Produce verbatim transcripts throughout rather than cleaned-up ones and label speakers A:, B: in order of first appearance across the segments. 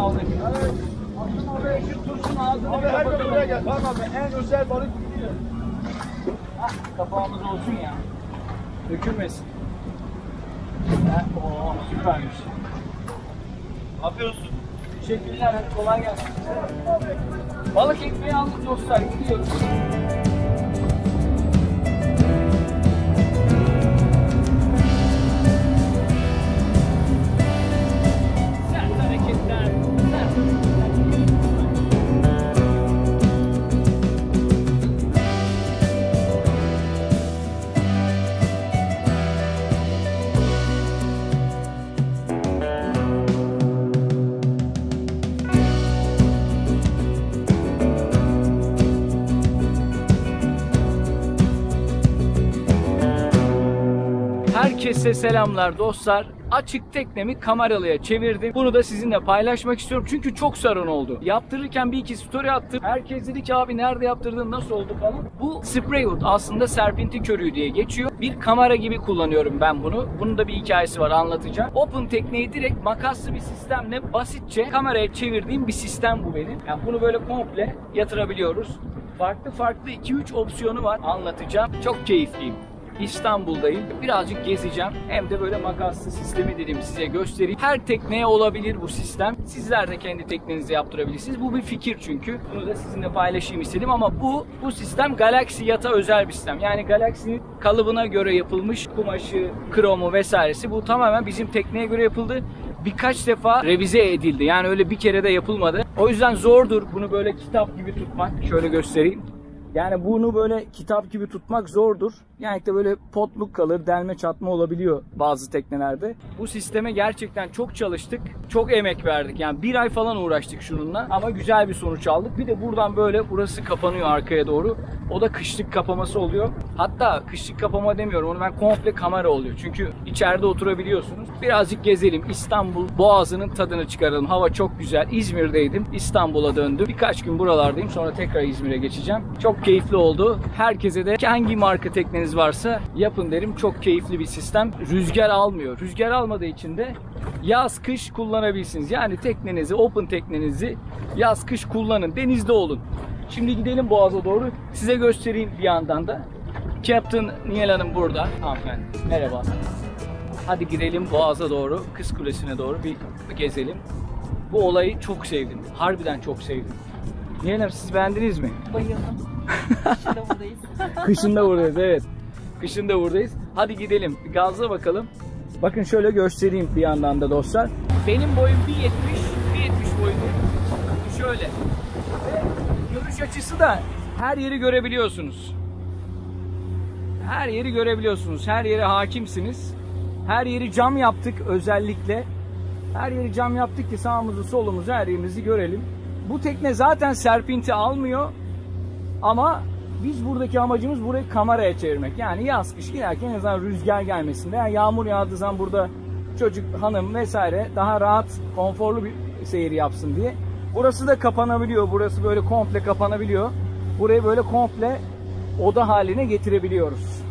A: aldık. Evet. Aslında oraya ışık tutsun ağzını.
B: Abi her gün buraya gel. Tamam abi en özel balık gidiyor.
A: Hah, kapağımız olsun ya. Dökülmesin. Ha, oo, süpermiş.
B: Ne yapıyorsun?
A: Teşekkürler, hadi kolay gelsin. Balık ekmeği aldık dostlar, gidiyoruz. Sert hareketler, sert hareketler. Herkese selamlar dostlar. Açık teknemi kameralıya çevirdim. Bunu da sizinle paylaşmak istiyorum çünkü çok sorun oldu. Yaptırırken bir iki story attım. Herkes dedi ki abi nerede yaptırdın, nasıl oldu falan. Bu Spraywood aslında serpinti körüğü diye geçiyor. Bir kamera gibi kullanıyorum ben bunu. Bunun da bir hikayesi var, anlatacağım. Open tekneyi direkt makaslı bir sistemle basitçe kameraya çevirdiğim bir sistem bu benim. Yani bunu böyle komple yatırabiliyoruz. Farklı farklı iki üç opsiyonu var, anlatacağım. Çok keyifliyim. İstanbul'dayım. Birazcık gezeceğim. Hem de böyle makaslı sistemi dedim size göstereyim. Her tekneye olabilir bu sistem. Sizler de kendi teknenize yaptırabilirsiniz. Bu bir fikir çünkü. Bunu da sizinle paylaşayım istedim ama bu bu sistem Galaxy yata özel bir sistem. Yani Galaxy'nin kalıbına göre yapılmış, kumaşı, kromu vesairesi. Bu tamamen bizim tekneye göre yapıldı. Birkaç defa revize edildi. Yani öyle bir kere de yapılmadı. O yüzden zordur bunu böyle kitap gibi tutmak. Şöyle göstereyim. Yani bunu böyle kitap gibi tutmak zordur. Yani de böyle potluk kalır, delme çatma olabiliyor bazı teknelerde. Bu sisteme gerçekten çok çalıştık, çok emek verdik. Yani bir ay falan uğraştık şununla ama güzel bir sonuç aldık. Bir de buradan böyle burası kapanıyor arkaya doğru. O da kışlık kapaması oluyor. Hatta kışlık kapama demiyorum, onu ben komple kamera oluyor. Çünkü içeride oturabiliyorsunuz. Birazcık gezelim, İstanbul Boğazı'nın tadını çıkaralım. Hava çok güzel. İzmir'deydim, İstanbul'a döndüm. Birkaç gün buralardayım, sonra tekrar İzmir'e geçeceğim. Çok keyifli oldu. Herkese de hangi marka tekneniz varsa yapın derim. Çok keyifli bir sistem. Rüzgar almıyor. Rüzgar almadığı için de yaz kış kullanabilirsiniz. Yani teknenizi, open teknenizi yaz kış kullanın. Denizde olun. Şimdi gidelim Boğaz'a doğru. Size göstereyim bir yandan da. Captain Nihal Hanım burada. Hanımefendi. Merhaba. Hadi gidelim Boğaz'a doğru. Kız Kulesi'ne doğru bir gezelim. Bu olayı çok sevdim. Harbiden çok sevdim. Nihal Hanım, siz beğendiniz mi?
C: Bayıldım. Kışın da buradayız.
A: Kışın da buradayız, evet. Kışın da buradayız. Hadi gidelim. Bir gazla bakalım. Bakın şöyle göstereyim bir yandan da dostlar. Benim boyum bir yetmiş, bir yetmiş boyunda. Şöyle. Ve görüş açısı da her yeri görebiliyorsunuz. Her yeri görebiliyorsunuz. Her yere hakimsiniz. Her yeri cam yaptık özellikle. Her yeri cam yaptık ki sağımızı solumuzu her yerimizi görelim. Bu tekne zaten serpinti almıyor. Ama biz buradaki amacımız burayı kameraya çevirmek. Yani yaz kış giderken en azından rüzgar gelmesin veya yağmur yağdığı zaman burada çocuk, hanım vesaire daha rahat, konforlu bir seyir yapsın diye. Burası da kapanabiliyor. Burası böyle komple kapanabiliyor. Burayı böyle komple oda haline getirebiliyoruz.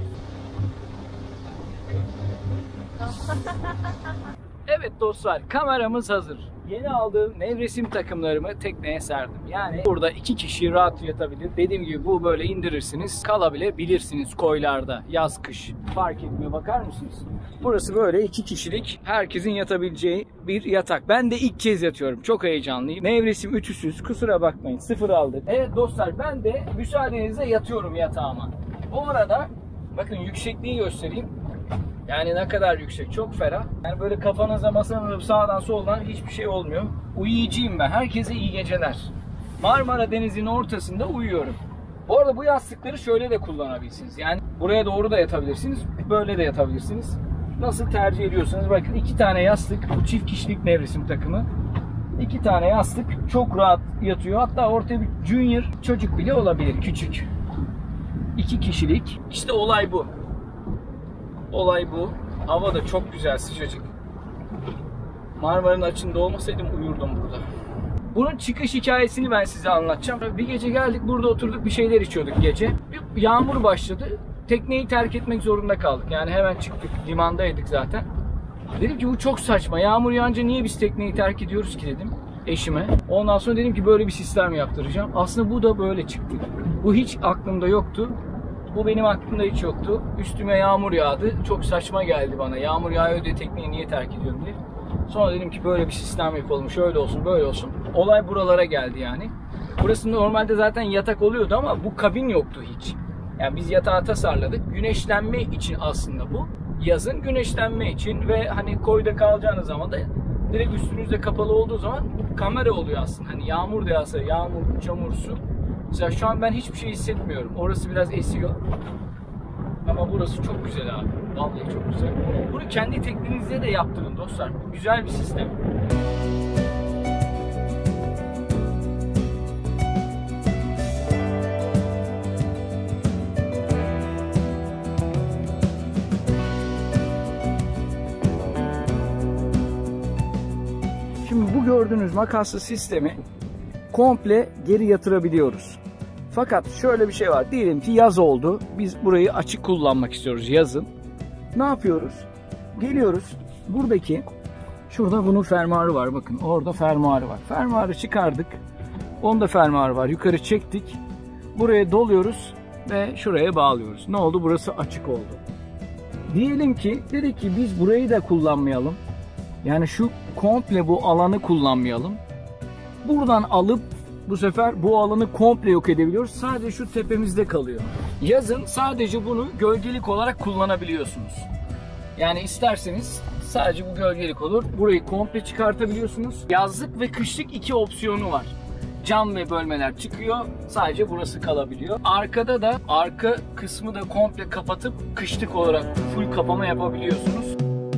A: Evet dostlar, kameramız hazır. Yeni aldığım nevresim takımlarımı tekneye serdim. Yani burada iki kişi rahat yatabilir. Dediğim gibi bu böyle indirirsiniz, kalabilebilirsiniz koylarda, yaz kış. Fark etmiyor, bakar mısınız? Burası böyle iki kişilik, herkesin yatabileceği bir yatak. Ben de ilk kez yatıyorum, çok heyecanlıyım. Nevresim ütüsüz, kusura bakmayın, sıfır aldık. Evet dostlar, ben de müsaadenizle yatıyorum yatağıma. Bu arada bakın yüksekliği göstereyim. Yani ne kadar yüksek, çok ferah. Yani böyle kafanıza masanıza sağdan soldan hiçbir şey olmuyor. Uyuyucuyum ben. Herkese iyi geceler. Marmara Denizi'nin ortasında uyuyorum. Bu arada bu yastıkları şöyle de kullanabilirsiniz. Yani buraya doğru da yatabilirsiniz, böyle de yatabilirsiniz. Nasıl tercih ediyorsanız. Bakın iki tane yastık, bu çift kişilik nevresim takımı. İki tane yastık çok rahat yatıyor. Hatta ortaya bir junior çocuk bile olabilir, küçük. İki kişilik. İşte olay bu. Olay bu. Hava da çok güzel, sıcacık. Marmara'nın açında olmasaydım uyurdum burada. Bunun çıkış hikayesini ben size anlatacağım. Bir gece geldik, burada oturduk, bir şeyler içiyorduk gece. Bir yağmur başladı. Tekneyi terk etmek zorunda kaldık. Yani hemen çıktık, limandaydık zaten. Dedim ki bu çok saçma. Yağmur yağınca niye biz tekneyi terk ediyoruz ki dedim. eşime. Ondan sonra dedim ki böyle bir sistem yaptıracağım. Aslında bu da böyle çıktı. Bu hiç aklımda yoktu. Bu benim aklımda hiç yoktu. Üstüme yağmur yağdı. Çok saçma geldi bana. Yağmur yağıyor diye tekneyi niye terk ediyorum diye. Sonra dedim ki böyle bir sistem yapalım. Şöyle olsun, böyle olsun. Olay buralara geldi yani. Burası normalde zaten yatak oluyordu ama bu kabin yoktu hiç. Yani biz yatağı tasarladık. Güneşlenme için aslında bu. Yazın güneşlenme için ve hani koyda kalacağınız zaman da direkt üstünüzde kapalı olduğu zaman kamera oluyor aslında. Hani yağmur da yağsa, yağmur, çamur, su. Mesela şu an ben hiçbir şey hissetmiyorum. Orası biraz esiyor. Ama burası çok güzel abi. Vallahi çok güzel. Bunu kendi tekninizde de yaptırın dostlar. Güzel bir sistem. Şimdi bu gördüğünüz makaslı sistemi komple geri yatırabiliyoruz. Fakat şöyle bir şey var. Diyelim ki yaz oldu. Biz burayı açık kullanmak istiyoruz yazın. Ne yapıyoruz? Geliyoruz. Buradaki şurada bunun fermuarı var. Bakın orada fermuarı var. Fermuarı çıkardık. Onda fermuarı var. Yukarı çektik. Buraya doluyoruz ve şuraya bağlıyoruz. Ne oldu? Burası açık oldu. Diyelim ki dedik ki biz burayı da kullanmayalım. Yani şu komple bu alanı kullanmayalım. Buradan alıp bu sefer bu alanı komple yok edebiliyoruz. Sadece şu tepemizde kalıyor. Yazın sadece bunu gölgelik olarak kullanabiliyorsunuz. Yani isterseniz sadece bu gölgelik olur. Burayı komple çıkartabiliyorsunuz. Yazlık ve kışlık iki opsiyonu var. Cam ve bölmeler çıkıyor. Sadece burası kalabiliyor. Arkada da arka kısmı da komple kapatıp kışlık olarak full kapama yapabiliyorsunuz.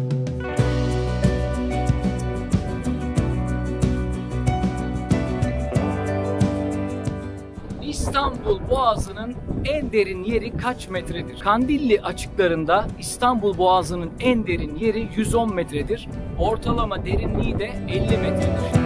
A: İstanbul Boğazı'nın en derin yeri kaç metredir? Kandilli açıklarında İstanbul Boğazı'nın en derin yeri yüz on metredir. Ortalama derinliği de elli metredir.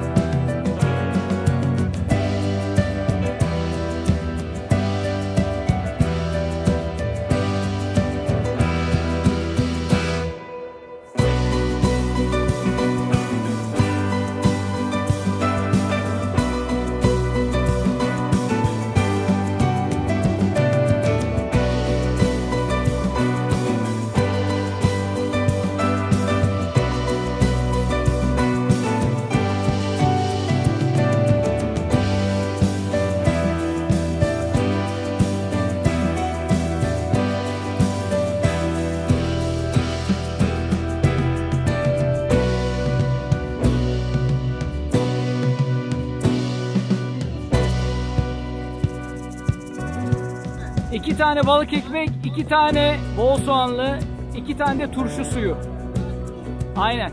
A: İki tane balık ekmek, iki tane bol soğanlı, iki tane de turşu suyu. Aynen.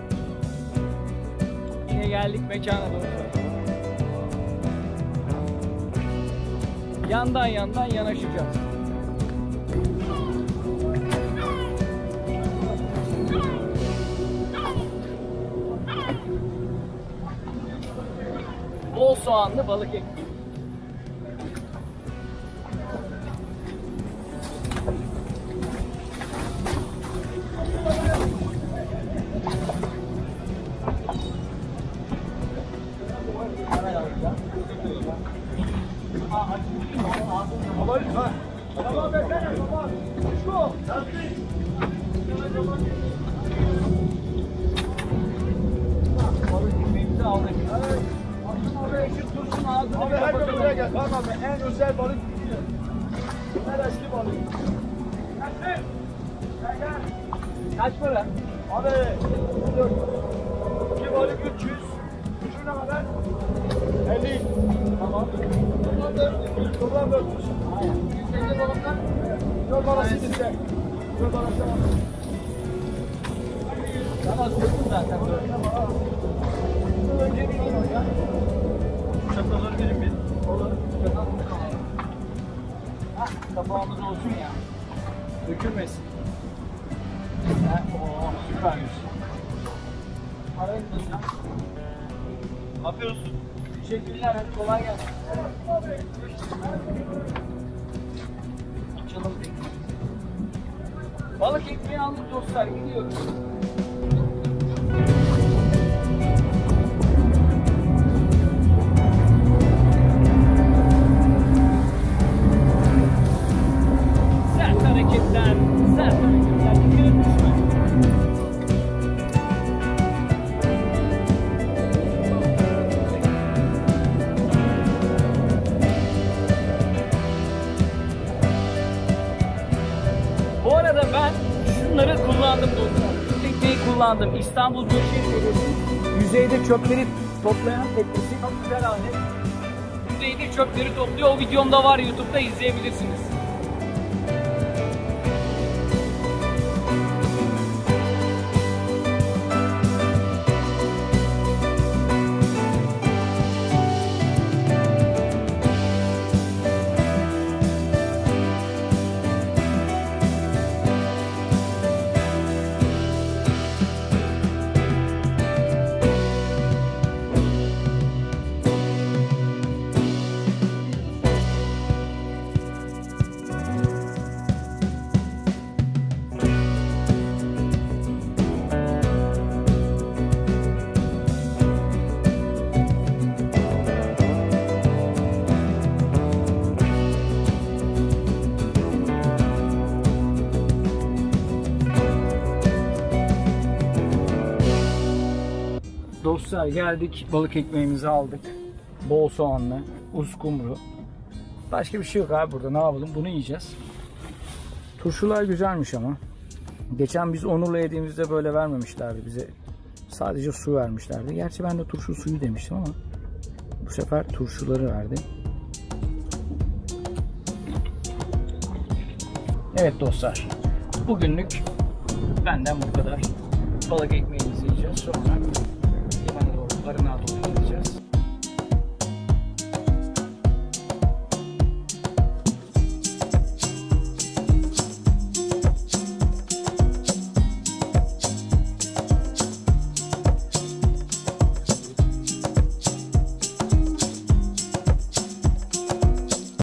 A: Yine geldik mekana doğru. Yandan yandan yanaşacağız. Bol soğanlı balık ekmek.
B: Abi her gün buraya gel. Bak abi en özel balık gidiyor. En eski balık. Gelsin. Gel gel.
A: Kaç para?
B: Abi dört. İki balık üç yüz. Şu ne kadar? elli. Tamam. Toplam dört yüz. Toplam dört yüz. Aynen. yüz elli balıklar. Dört parası bizde. Dört parası var.
A: Sana söylüyorum zaten.
B: Önce bir yiyin hocam. Çatalları verin bir.
A: Olur. Hah, kapağımız olsun ya. Dökülmesin. Ha, oo, süpermiş. Parayı tutacağım.
B: Ne yapıyorsun?
A: Teşekkürler, hadi kolay gelsin. Açalım tekneyi. Balık ekmeği aldık dostlar, gidiyoruz. kullandığım İstanbul Büyükşehir Belediyesi yüzeyde çöpleri toplayan teknesi. Çok güzel alet. Yüzeyde çöpleri topluyor. O videomda var, YouTube'da izleyebilirsiniz. Dostlar geldik, balık ekmeğimizi aldık. Bol soğanlı, uskumru. Başka bir şey yok abi burada, ne yapalım, bunu yiyeceğiz. Turşular güzelmiş ama. Geçen biz Onur'la yediğimizde böyle vermemişlerdi bize. Sadece su vermişlerdi. Gerçi ben de turşu suyu demiştim ama bu sefer turşuları verdi. Evet dostlar, bugünlük benden bu kadar. Balık ekmeğimizi yiyeceğiz, sonra limana doğru, barınağa doğru gideceğiz.